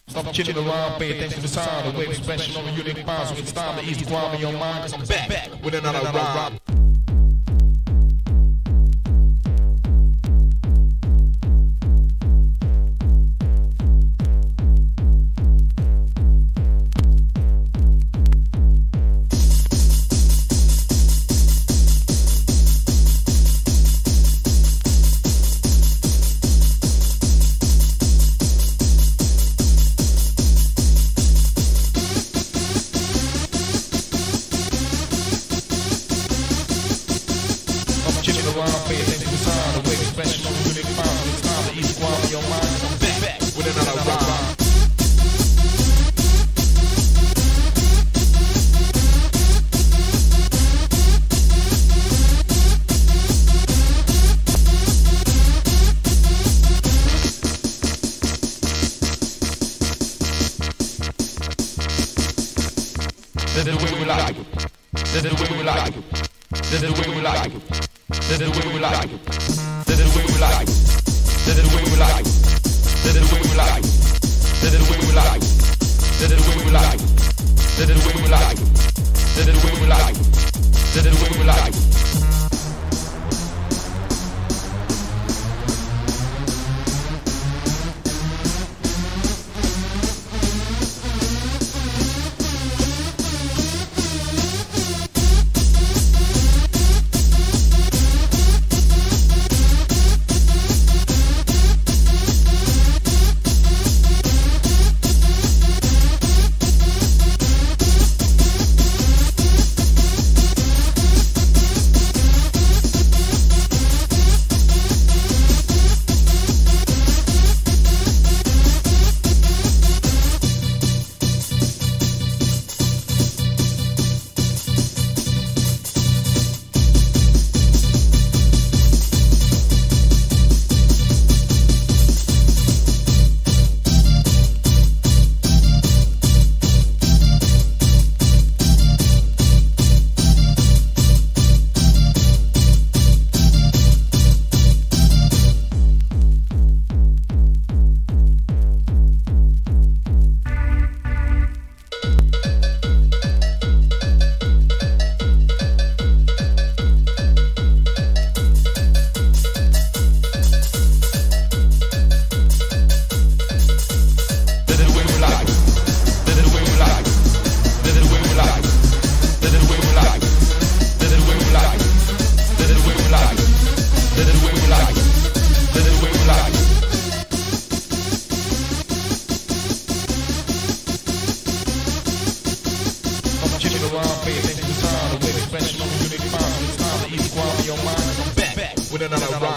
Stop chilling around, pay attention to the sound. The wave expression on the unique bounce. So it's time to ease the ground in your mind. Cause I'm back with another rhyme. Pay attention to the sound, the wave expression on the unique bounce. So it's time to ease the ground in your mind. Cause I'm back with another rhyme. This is the way we like it. This is the way we like it. This is the way we like it. This is the way we like it. This is the way we like it. This is the way we like it. This is the way we like it. This is the way we like it. This is the way we like it. This is the way we like it. This is the way we like it. This is the way we like it. Pay attention to the sound, the wave expression on the unique bounce. So it's time to ease the ground in your mind. Cause I'm back with another rhyme.